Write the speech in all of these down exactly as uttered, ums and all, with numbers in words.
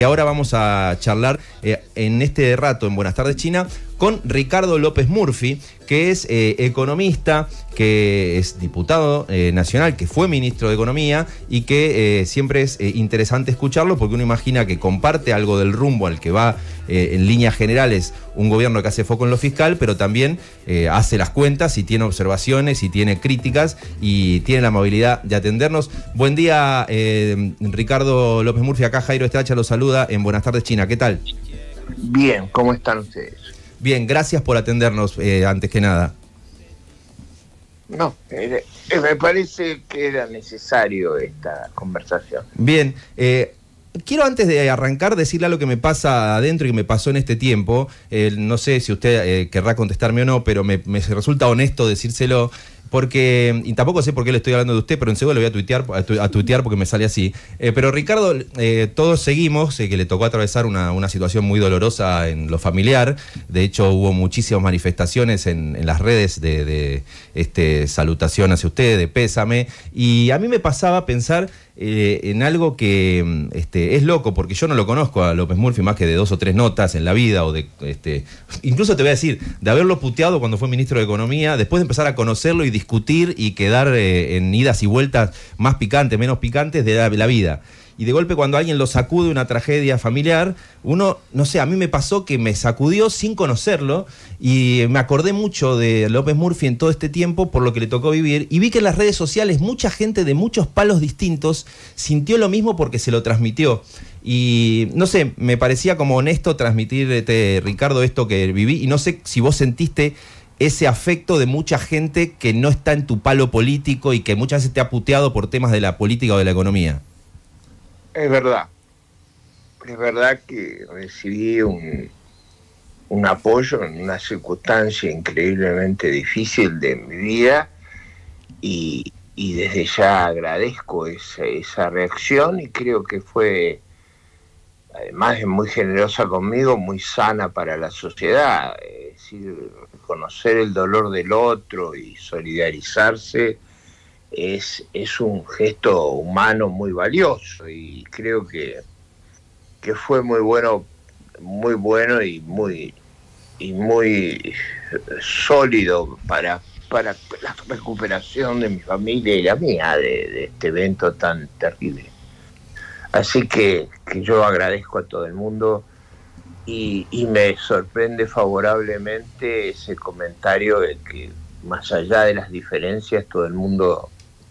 Y ahora vamos a charlar eh, en este rato en Buenas Tardes China con Ricardo López Murphy, que es eh, economista, que es diputado eh, nacional, que fue ministro de Economía y que eh, siempre es eh, interesante escucharlo porque uno imagina que comparte algo del rumbo al que va eh, en líneas generales un gobierno que hace foco en lo fiscal, pero también eh, hace las cuentas y tiene observaciones y tiene críticas y tiene la amabilidad de atendernos. Buen día, eh, Ricardo López Murphy, acá Jairo Estracha lo saluda en Buenas Tardes China. ¿Qué tal? Bien, ¿cómo están ustedes? Bien, gracias por atendernos, eh, antes que nada. No, eh, me parece que era necesario esta conversación. Bien, eh, quiero antes de arrancar decirle algo que me pasa adentro y que me pasó en este tiempo. Eh, no sé si usted eh, querrá contestarme o no, pero me, me resulta honesto decírselo. Porque, y tampoco sé por qué le estoy hablando de usted, pero en segundo le voy a tuitear, a, tu, a tuitear porque me sale así. Eh, pero Ricardo, eh, todos seguimos, eh, que le tocó atravesar una, una situación muy dolorosa en lo familiar. De hecho, hubo muchísimas manifestaciones en, en las redes de, de este, salutación hacia usted, de pésame. Y a mí me pasaba pensar eh, en algo que este, es loco, porque yo no lo conozco a López Murphy más que de dos o tres notas en la vida, o de este, incluso te voy a decir, de haberlo puteado cuando fue ministro de Economía, después de empezar a conocerlo y discutir y quedar eh, en idas y vueltas más picantes, menos picantes de la, la vida. Y de golpe cuando alguien lo sacude una tragedia familiar, uno, no sé, a mí me pasó que me sacudió sin conocerlo y me acordé mucho de López Murphy en todo este tiempo por lo que le tocó vivir y vi que en las redes sociales mucha gente de muchos palos distintos sintió lo mismo porque se lo transmitió. Y no sé, me parecía como honesto transmitirte, Ricardo, esto que viví y no sé si vos sentiste ese afecto de mucha gente que no está en tu palo político y que muchas veces te ha puteado por temas de la política o de la economía. Es verdad, es verdad que recibí un, un apoyo en una circunstancia increíblemente difícil de mi vida y, y desde ya agradezco esa, esa reacción y creo que fue, además de muy generosa conmigo, muy sana para la sociedad. Es decir, reconocer el dolor del otro y solidarizarse Es, es un gesto humano muy valioso y creo que, que fue muy bueno, muy bueno y muy y muy sólido para, para la recuperación de mi familia y la mía de, de este evento tan terrible. Así que, que yo agradezco a todo el mundo y, y me sorprende favorablemente ese comentario de que más allá de las diferencias todo el mundo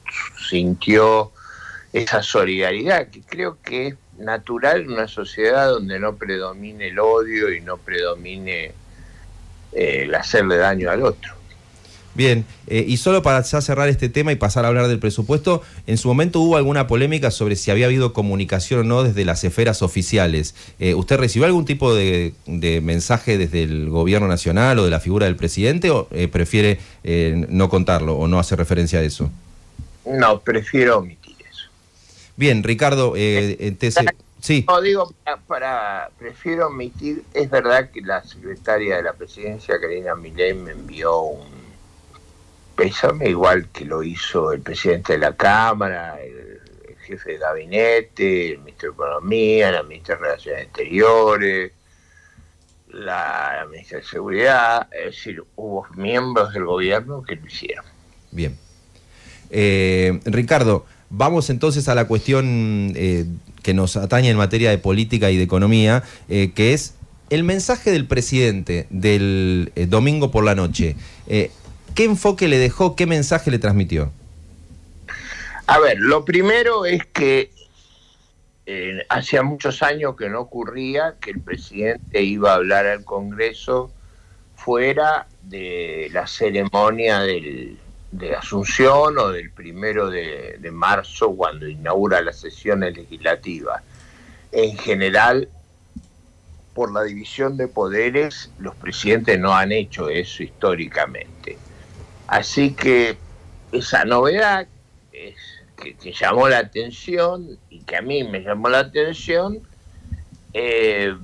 sintió esa solidaridad que creo que es natural en una sociedad donde no predomine el odio y no predomine eh, el hacerle daño al otro. Bien, eh, y solo para ya cerrar este tema y pasar a hablar del presupuesto, en su momento hubo alguna polémica sobre si había habido comunicación o no desde las esferas oficiales. Eh, ¿Usted recibió algún tipo de, de mensaje desde el gobierno nacional o de la figura del presidente o eh, prefiere eh, no contarlo o no hacer referencia a eso? No, prefiero omitir eso. Bien, Ricardo, eh, entonces, sí. No, digo, para, para, prefiero omitir, es verdad que la secretaria de la presidencia, Karina Milei, me envió un pésame, igual que lo hizo el presidente de la Cámara, el, el jefe de gabinete, el ministro de Economía, la ministra de Relaciones Exteriores, la, la ministra de Seguridad, es decir, hubo miembros del gobierno que lo hicieron. Bien. Eh, Ricardo, vamos entonces a la cuestión eh, que nos atañe en materia de política y de economía, eh, que es el mensaje del presidente del eh, domingo por la noche. Eh, ¿Qué enfoque le dejó? ¿Qué mensaje le transmitió? A ver, lo primero es que eh, hacía muchos años que no ocurría que el presidente iba a hablar al Congreso fuera de la ceremonia del de Asunción o del primero de, de marzo cuando inaugura las sesiones legislativas. En general, por la división de poderes, los presidentes no han hecho eso históricamente. Así que esa novedad es que, que llamó la atención y que a mí me llamó la atención, eh,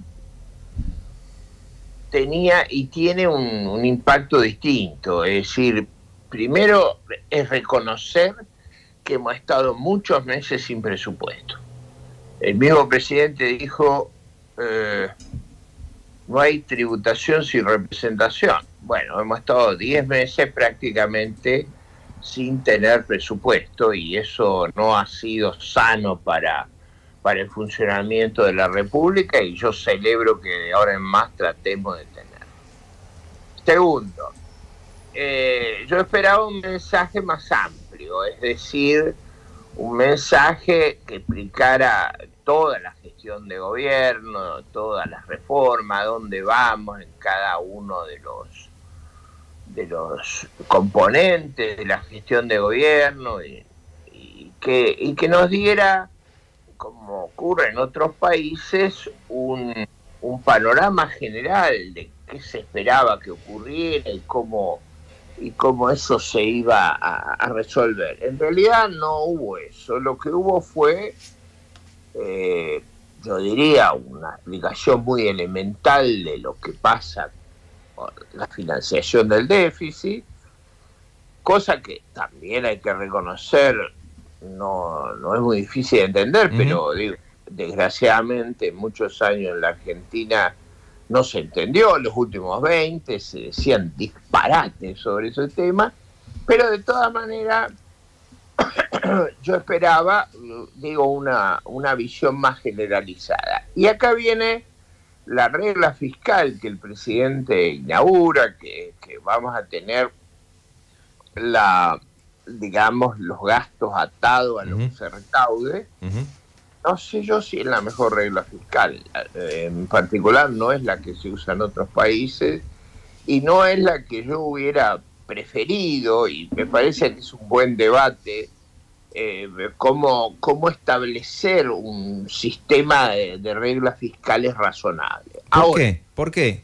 tenía y tiene un, un impacto distinto, es decir, primero es reconocer que hemos estado muchos meses sin presupuesto. El mismo presidente dijo, eh, no hay tributación sin representación. Bueno, hemos estado diez meses prácticamente sin tener presupuesto y eso no ha sido sano para, para el funcionamiento de la República y yo celebro que de ahora en más tratemos de tener. Segundo, eh, yo esperaba un mensaje más amplio, es decir, un mensaje que explicara toda la gestión de gobierno, todas las reformas, dónde vamos en cada uno de los de los componentes de la gestión de gobierno y, y que y que nos diera, como ocurre en otros países, un, un panorama general de qué se esperaba que ocurriera y cómo y cómo eso se iba a, a resolver. En realidad no hubo eso, lo que hubo fue, eh, yo diría, una explicación muy elemental de lo que pasa con la financiación del déficit, cosa que también hay que reconocer, no, no es muy difícil de entender, uh-huh. pero digo, desgraciadamente muchos años en la Argentina no se entendió, en los últimos veinte se decían disparates sobre ese tema, pero de todas maneras yo esperaba, digo, una, una visión más generalizada. Y acá viene la regla fiscal que el presidente inaugura, que, que vamos a tener la, digamos, los gastos atados a lo uh-huh. que se recaude. Uh-huh. No sé yo si es la mejor regla fiscal, en particular no es la que se usa en otros países y no es la que yo hubiera preferido, y me parece que es un buen debate eh, cómo, cómo establecer un sistema de, de reglas fiscales razonable. ¿Por Ahora, qué? ¿Por qué?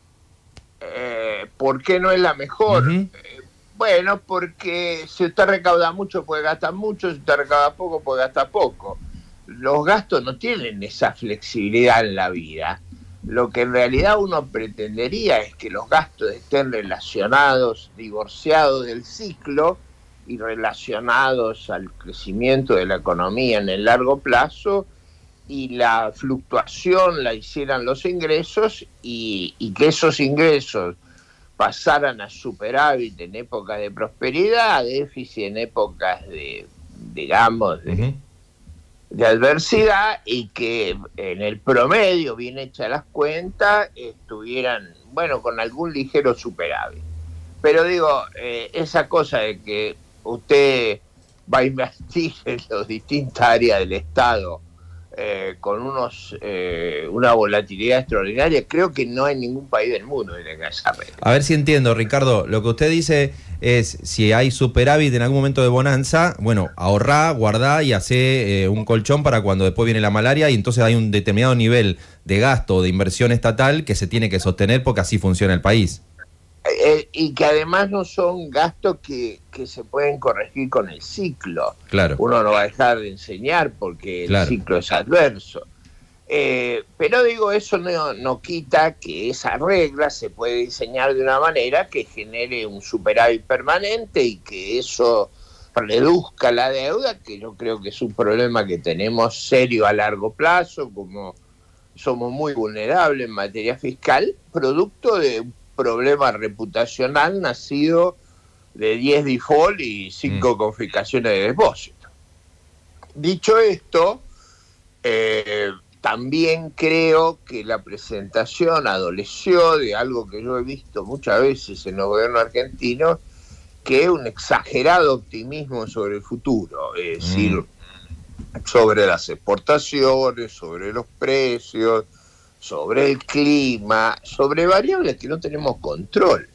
Eh, ¿Por qué no es la mejor? Uh-huh. eh, bueno, porque si usted recauda mucho puede gastar mucho, si usted recauda poco puede gastar poco. Los gastos no tienen esa flexibilidad en la vida. Lo que en realidad uno pretendería es que los gastos estén relacionados, divorciados del ciclo y relacionados al crecimiento de la economía en el largo plazo, y la fluctuación la hicieran los ingresos y, y que esos ingresos pasaran a superávit en épocas de prosperidad, a déficit en épocas de, digamos, de... Uh-huh. de adversidad, y que en el promedio, bien hechas las cuentas, estuvieran, bueno, con algún ligero superávit. Pero digo, eh, esa cosa de que usted va a invertir en las distintas áreas del Estado eh, con unos eh, una volatilidad extraordinaria, creo que no hay ningún país del mundo que tenga esa regla. A ver si entiendo, Ricardo, lo que usted dice es, si hay superávit en algún momento de bonanza, bueno, ahorrá, guardá y hace eh, un colchón para cuando después viene la malaria, y entonces hay un determinado nivel de gasto o de inversión estatal que se tiene que sostener porque así funciona el país. Eh, y que además no son gastos que, que se pueden corregir con el ciclo. Claro. Uno no va a dejar de enseñar porque claro. el ciclo es adverso. Eh, pero digo, eso no, no quita que esa regla se puede diseñar de una manera que genere un superávit permanente y que eso reduzca la deuda, que yo creo que es un problema que tenemos serio a largo plazo, como somos muy vulnerables en materia fiscal, producto de un problema reputacional nacido de diez default y cinco mm. confiscaciones de depósito. Dicho esto, eh, también creo que la presentación adoleció de algo que yo he visto muchas veces en el gobierno argentino, que es un exagerado optimismo sobre el futuro, es mm. decir, sobre las exportaciones, sobre los precios, sobre el clima, sobre variables que no tenemos control.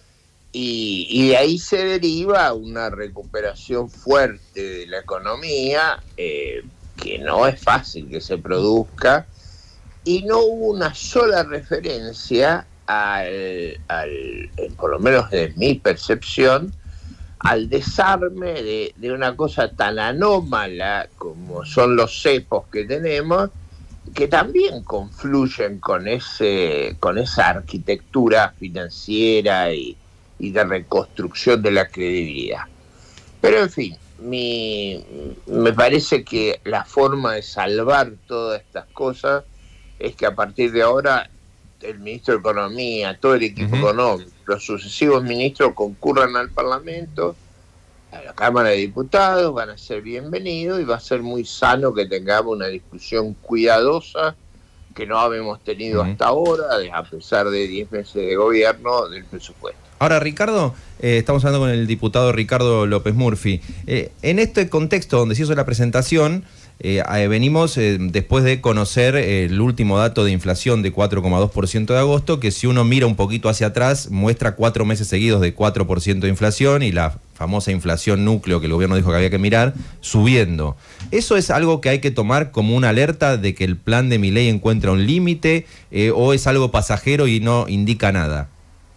Y, y de ahí se deriva una recuperación fuerte de la economía, eh, que no es fácil que se produzca, y no hubo una sola referencia al, al por lo menos de mi percepción, al desarme de, de una cosa tan anómala como son los cepos que tenemos, que también confluyen con ese con esa arquitectura financiera y, y de reconstrucción de la credibilidad. Pero en fin, mi, me parece que la forma de salvar todas estas cosas es que a partir de ahora el ministro de Economía, todo el equipo uh-huh. económico, los sucesivos ministros concurran al Parlamento, a la Cámara de Diputados, van a ser bienvenidos y va a ser muy sano que tengamos una discusión cuidadosa que no habíamos tenido uh-huh. hasta ahora, a pesar de diez meses de gobierno, del presupuesto. Ahora, Ricardo, eh, estamos hablando con el diputado Ricardo López Murphy. Eh, en este contexto donde se hizo la presentación, eh, eh, venimos eh, después de conocer eh, el último dato de inflación de cuatro coma dos por ciento de agosto, que si uno mira un poquito hacia atrás, muestra cuatro meses seguidos de cuatro por ciento de inflación y la famosa inflación núcleo que el gobierno dijo que había que mirar, subiendo. ¿Eso es algo que hay que tomar como una alerta de que el plan de Milei encuentra un límite eh, o es algo pasajero y no indica nada?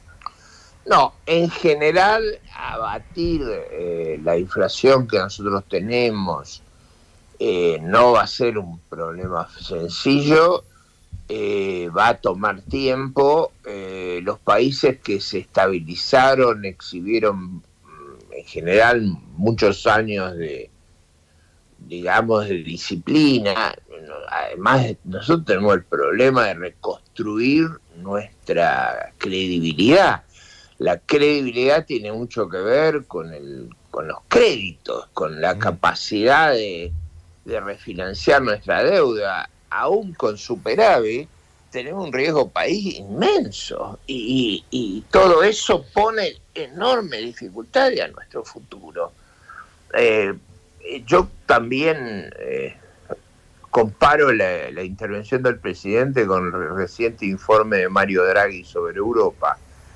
No, en general, abatir eh, la inflación que nosotros tenemos eh, no va a ser un problema sencillo, eh, va a tomar tiempo. Eh, los países que se estabilizaron exhibieron en general muchos años de, digamos, de disciplina. Además, nosotros tenemos el problema de reconstruir nuestra credibilidad. La credibilidad tiene mucho que ver con el, con los créditos, con la capacidad de, de refinanciar nuestra deuda. Aún con superávit, tenemos un riesgo país inmenso y, y, y todo eso pone enorme dificultad a nuestro futuro. Eh, yo también eh, comparo la, la intervención del presidente con el reciente informe de Mario Draghi sobre Europa.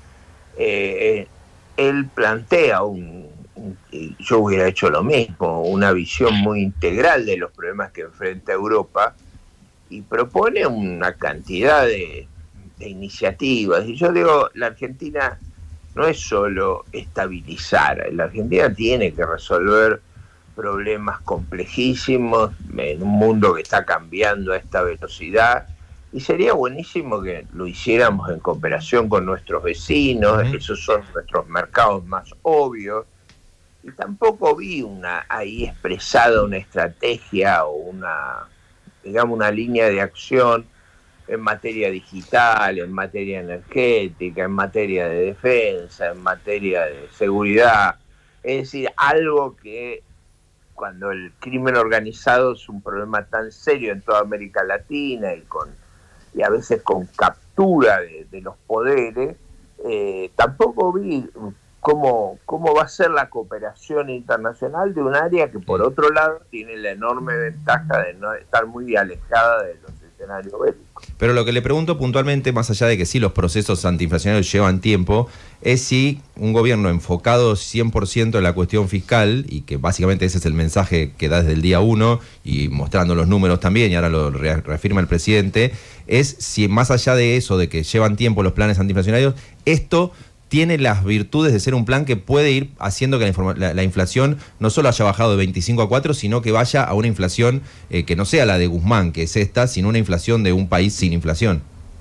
Eh, él plantea, un, un, yo hubiera hecho lo mismo, una visión muy integral de los problemas que enfrenta Europa y propone una cantidad de, de iniciativas. Y yo digo, la Argentina no es solo estabilizar, la Argentina tiene que resolver problemas complejísimos en un mundo que está cambiando a esta velocidad. Y sería buenísimo que lo hiciéramos en cooperación con nuestros vecinos, uh-huh. esos son nuestros mercados más obvios. Y tampoco vi una ahí expresada una estrategia o una, digamos, una línea de acción en materia digital, en materia energética, en materia de defensa, en materia de seguridad. Es decir, algo que cuando el crimen organizado es un problema tan serio en toda América Latina y con y a veces con captura de, de los poderes, eh, tampoco vi cómo, cómo va a ser la cooperación internacional de un área que por otro lado tiene la enorme ventaja de no estar muy alejada de los escenarios bélicos. Pero lo que le pregunto puntualmente, más allá de que sí los procesos antiinflacionarios llevan tiempo, es si un gobierno enfocado cien por ciento en la cuestión fiscal, y que básicamente ese es el mensaje que da desde el día uno, y mostrando los números también, y ahora lo re reafirma el presidente, es si más allá de eso, de que llevan tiempo los planes antiinflacionarios, esto tiene las virtudes de ser un plan que puede ir haciendo que la, la, la inflación no solo haya bajado de veinticinco a cuatro, sino que vaya a una inflación eh, que no sea la de Guzmán, que es esta, sino una inflación de un país sin inflación.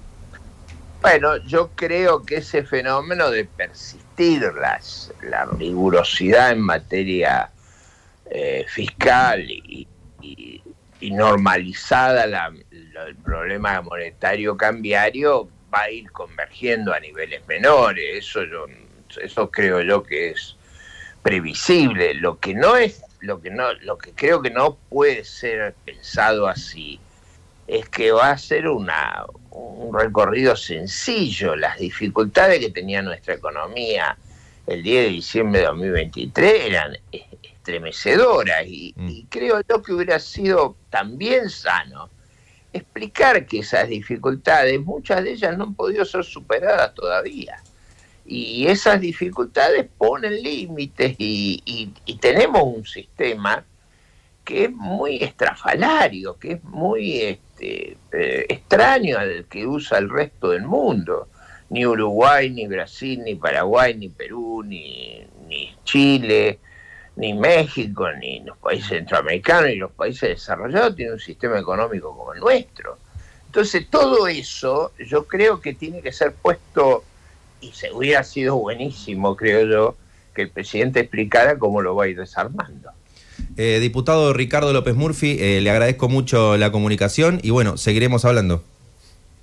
Bueno, yo creo que ese fenómeno de persistir las, la rigurosidad en materia eh, fiscal y, y, y normalizada la, la, el problema monetario cambiario va a ir convergiendo a niveles menores. Eso yo, eso creo yo que es previsible. Lo que no es, lo que no, lo que creo que no puede ser pensado así es que va a ser una un recorrido sencillo. Las dificultades que tenía nuestra economía el diez de diciembre de dos mil veintitrés eran estremecedoras y, mm. y creo yo que hubiera sido también sano explicar que esas dificultades, muchas de ellas no han podido ser superadas todavía. Y esas dificultades ponen límites y, y, y tenemos un sistema que es muy estrafalario, que es muy este, eh, extraño al que usa el resto del mundo. Ni Uruguay, ni Brasil, ni Paraguay, ni Perú, ni, ni Chile, ni México, ni los países centroamericanos, ni los países desarrollados tienen un sistema económico como el nuestro. Entonces todo eso yo creo que tiene que ser puesto, y se hubiera sido buenísimo, creo yo, que el presidente explicara cómo lo va a ir desarmando. Eh, diputado Ricardo López Murphy, eh, le agradezco mucho la comunicación y bueno, seguiremos hablando.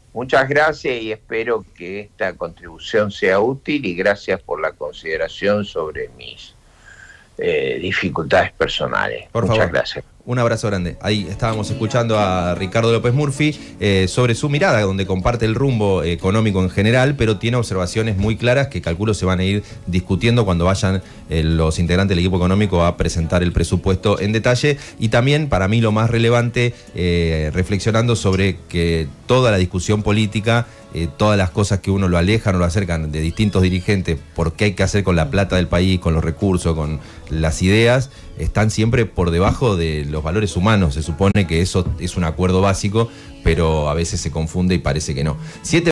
Muchas gracias y espero que esta contribución sea útil y gracias por la consideración sobre mis eh, dificultades personales. Por Muchas favor. gracias. Un abrazo grande. Ahí estábamos escuchando a Ricardo López Murphy eh, sobre su mirada, donde comparte el rumbo económico en general, pero tiene observaciones muy claras que calculo se van a ir discutiendo cuando vayan eh, los integrantes del equipo económico a presentar el presupuesto en detalle. Y también, para mí, lo más relevante, eh, reflexionando sobre que toda la discusión política, eh, todas las cosas que uno lo alejan o lo acercan de distintos dirigentes, por qué hay que hacer con la plata del país, con los recursos, con las ideas, están siempre por debajo de los valores humanos. Se supone que eso es un acuerdo básico, pero a veces se confunde y parece que no. Siete